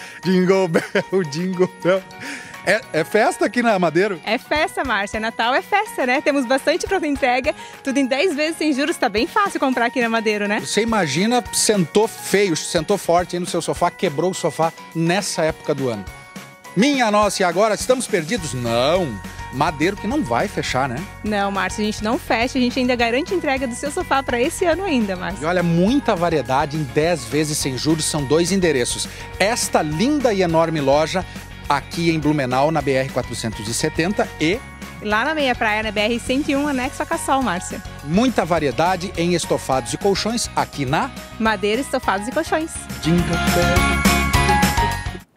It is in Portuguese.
Jingle Bell, Jingle Bell. É festa aqui na Madeiro? É festa, Márcia. Natal é festa, né? Temos bastante pronta entrega, tudo em 10 vezes sem juros. Tá bem fácil comprar aqui na Madeiro, né? Você imagina, sentou feio, sentou forte aí no seu sofá, quebrou o sofá nessa época do ano. Minha nossa, e agora? Estamos perdidos? Não. Madeiro que não vai fechar, né? Não, Márcia, a gente não fecha. A gente ainda garante entrega do seu sofá para esse ano ainda, Márcia. E olha, muita variedade em 10 vezes sem juros. São 2 endereços. Esta linda e enorme loja aqui em Blumenau, na BR-470 e... lá na Meia Praia, na BR-101, anexo a Cassol, Márcia. Muita variedade em estofados e colchões aqui na... Madeiro, Estofados e Colchões. Jingle Bell.